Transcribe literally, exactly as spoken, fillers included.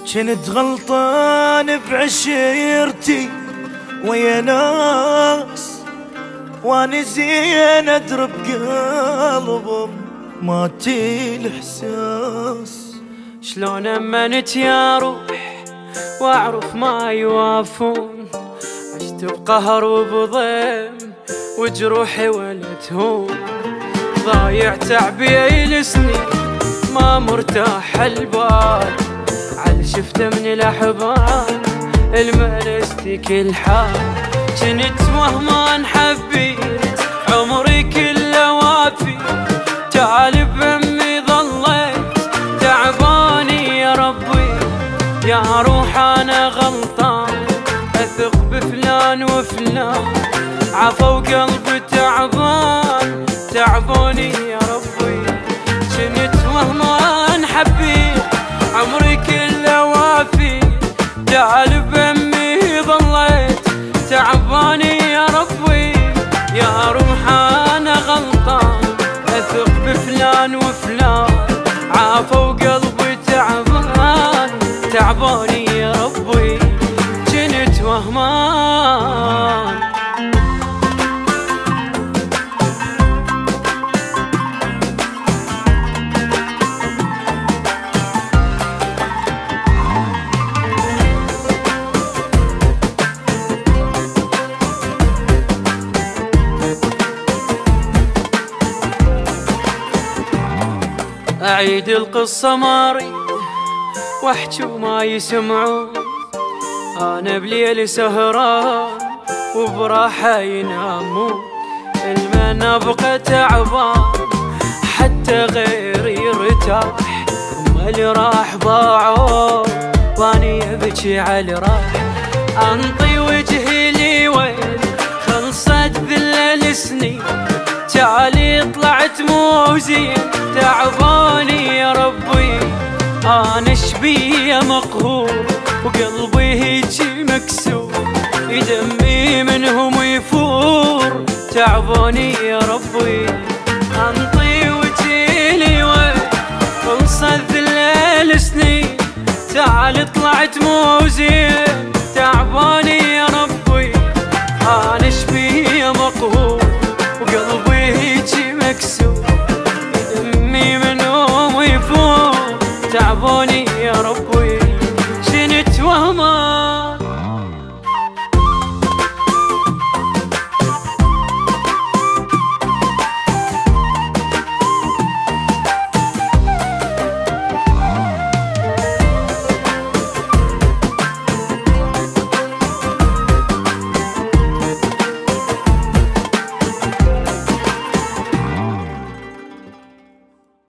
كنت غلطان بعشيرتي ويا ناس وانا زين ادرب قلبهم ماتي الاحساس. شلون امنت يا روح واعرف ما يوافون، عشت بقهر وبضيم وجروحي ولا تهون، ضايع تعبي السنين ما مرتاح البال، عل شفته من الاحباب الملستي كل حال. جنت وهمان حبيت عمري كله وافي، تعال بامي ظليت تعباني يا ربي، يا روح انا غلطان اثق بفلان وفلان، عفوا قلبي تعبان تعبوني يا ربي. جنت وهمان حبيت عمري كله وافي، تعال بامي ظليت تعباني يا ربي، يا روح انا غلطان اثق بفلان وفلان، عافوا قلبي تعبان تعباني يا ربي. جنت وهمان أعيد القصة ما أريد واحكي وما يسمعون، أنا بليل سهران وبراحة ينامون، المن أبقى تعبان حتى غيري يرتاح، هم اللي راح ضاعوا واني أبكي على راح، أنطي وجهي لي وين خلصت ذل السنين، تعالي طلعت مو زين تعباني يا ربي، انا شبيه مقهور وقلبي هيجي مكسور، دمي منهم يفور تعباني يا ربي.